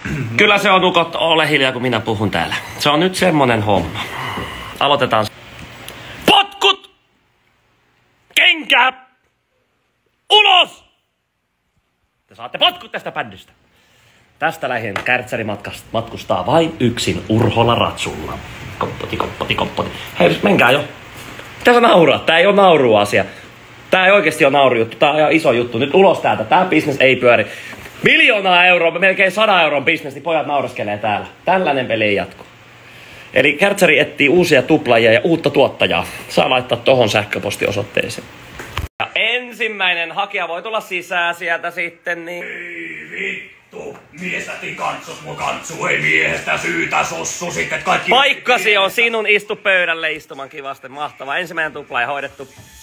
Kyllä se on, ukot, ole hiljaa kun minä puhun täällä. Se on nyt semmonen homma. Aloitetaan. Potkut! Kenkä! Ulos! Te saatte potkut tästä bändistä. Tästä lähtien Kärtsäri matkustaa vain yksin Urholla ratsulla. Koppoti, koppoti, koppoti. Hei, menkää jo. Mitä sä nauraa? Tää ei oo nauruasia. Tää ei oikeesti oo naurujuttu. Tää on ihan iso juttu. Nyt ulos täältä. Tää business ei pyöri. 1 000 000 euroa, melkein 100 euron business, niin pojat nauraskelee täällä. Tällainen peli jatkuu. Eli Kärtsäri etsii uusia tuplaajia ja uutta tuottajaa. Saa laittaa tohon sähköpostiosoitteeseen. Ja ensimmäinen hakija voi tulla sisään sieltä sitten, niin... Ei vittu! Mies lähti kantsut mun kantsu, ei miehestä syytä sossu sitten kaikki... Paikkasi on sinun, istu pöydälle istuman kivasti, mahtava. Ensimmäinen tuplaaja hoidettu.